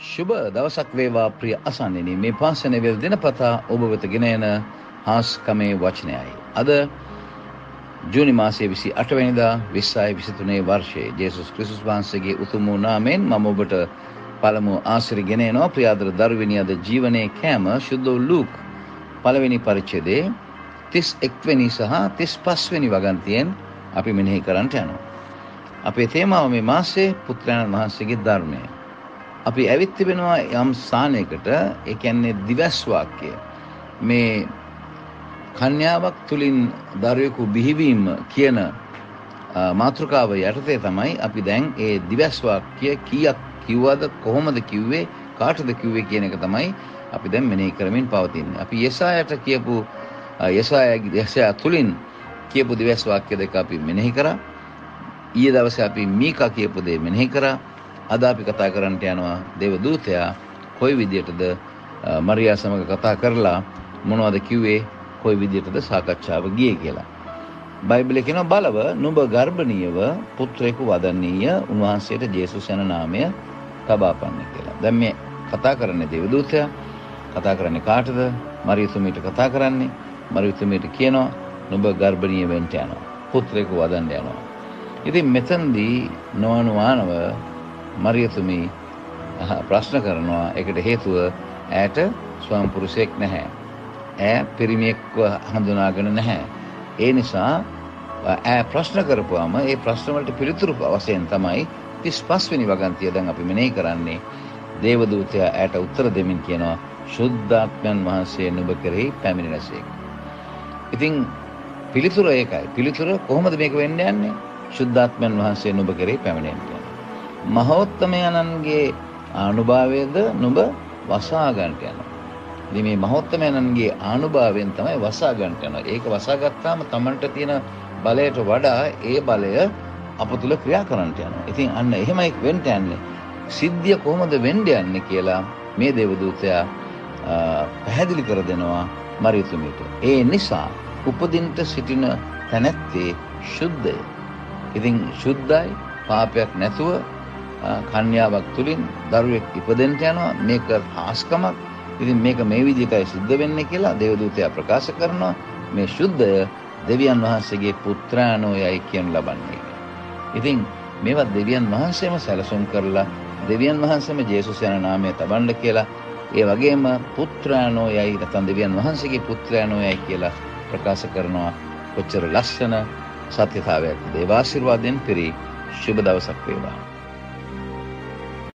शुभ දවසක් වේවා ප්‍රිය අසන්නෙනි. මේ පාසන වේල් දිනපතා ඔබ වෙත ගෙන එන හාස්කමේ වචනයයි. අද ජූනි මාසයේ 28 වෙනිදා 2023 වර්ෂයේ ජේසුස් ක්‍රිස්තුස් වහන්සේගේ උතුම් වූ නාමයෙන් මම ඔබට පළමු ආශිර්වාද ගෙන එනවා. ප්‍රියාදර දරුවෙනි, අද ජීවනයේ කෑම ශුද්ධ වූ ලූක් පළවෙනි පරිච්ඡේදයේ 31 වෙනි සහ 35 වෙනි වගන්තියෙන් අපි මෙනෙහි කරන්නට යනවා. අපේ තේමාව මේ මාසයේ පුත්‍රයන් වහන්සේගේ ධර්මය. අපි ඇවිත් තිබෙනවා යම් ස්ථානයකට, ඒ කියන්නේ දිවස් වාක්‍ය. මේ කන්‍යාවක් තුලින් දරුවෙකු බිහිවීම කියන මාතෘකාව යටතේ තමයි අපි දැන් ඒ දිවස් වාක්‍ය කීයක් කිව්වද, කොහොමද කිව්වේ, කාටද කිව්වේ කියන එක තමයි අපි දැන් මෙනෙහි කරමින් පවතින්නේ. අපි යෙසායට කියපු යෙසායා තුලින් කියපු දිවස් වාක්‍ය දෙක අපි මෙනෙහි කරා. ඊයේ දවසේ අපි මීකා කියපු දේ මෙනෙහි කරා. අද අපි කතා කරන්නට යනවා දේව දූතයා කොයි විදියටද මරියා සමග කතා කරලා මොනවද කිව්වේ, කොයි විදියටද සාකච්ඡාව ගියේ කියලා. බයිබලයේ කියනවා බලව නුඹ ගර්භණීයව පුත්‍රයෙකු වදන්නීය, උන්වහන්සේට ජේසුස් යන නාමය තබාපන්න කියලා. දැන් මේ කතා කරන්නේ දේව දූතයා. කතා කරන්නේ කාටද? මරියතුමීට කතා කරන්නේ. මරියතුමීට කියනවා නුඹ ගර්භණීය වෙන්න යනවා, පුත්‍රයෙකු වදන්න යනවා. ඉතින් මෙතනදී නොඅනුමානව මරියතුමී ප්‍රශ්න කරනවා. ඒකට හේතුව ඈට ස්වාම පුරුෂයෙක් නැහැ. ඈ පිරිමියෙක්ව හඳුනාගෙන නැහැ. ඒ නිසා ඈ ප්‍රශ්න කරපුවාම ඒ ප්‍රශ්න වලට පිළිතුරු වශයෙන් තමයි 35 වෙනි වගන්තිය දැන් අපි මෙනෙහි කරන්නේ. දේවදූතයා ඈට උත්තර දෙමින් කියනවා ශුද්ධාත්මයන් වහන්සේ නුඹ කෙරෙහි පැමිණෙනසේක. ඉතින් පිළිතුර ඒකයි. පිළිතුර කොහොමද මේක වෙන්න යන්නේ? ශුද්ධාත්මයන් වහන්සේ නුඹ කෙරෙහි පැමිණෙන්නේ. මහෝත්තමයන්ගේ ආනුභාවයද නුඹ වසා ගන්නට යනවා. ඉතින් මේ මහෝත්තමයන්ගේ ආනුභාවයෙන් තමයි වසා ගන්නට යනවා. ඒක වසා ගත්තාම Tamanට තියෙන බලයට වඩා ඒ බලය අප තුල ක්‍රියා කරන්නට යනවා. ඉතින් අන්න එහෙමයි වෙන්න යන්නේ. සිද්ධිය කොහොමද වෙන්න යන්නේ කියලා මේ දේවදූතයා පැහැදිලි කර දෙනවා මරියතුමීට. ඒ නිසා උපදින්නට සිටින තැනැත්තේ ශුද්ධය. ඉතින් ශුද්ධයි, පාපයක් නැතුව කන්‍යාවක් තුලින් දරුවෙක් ඉපදෙන්න යනවා. මේක හාස්කමක්. ඉතින් මේක මේ විදිහටයි සිද්ධ වෙන්නේ කියලා දේවදූතයා ප්‍රකාශ කරනවා. මේ ශුද්ධය දෙවියන් වහන්සේගේ පුත්‍රාණෝ යයි කියන ලබන්නේ. ඉතින් මේවා දෙවියන් වහන්සේම සැලසුම් කරලා දෙවියන් වහන්සේම ජේසුස් යන නාමය තබන්න කියලා, ඒ වගේම පුත්‍රාණෝ යයි නැත්නම් දෙවියන් වහන්සේගේ පුත්‍රාණෝ යයි කියලා ප්‍රකාශ කරනවා. කොච්චර ලස්සන සත්‍යතාවයක්ද. දේවාශිර්වාදයෙන් පිරි සුබ දවසක් වේවා.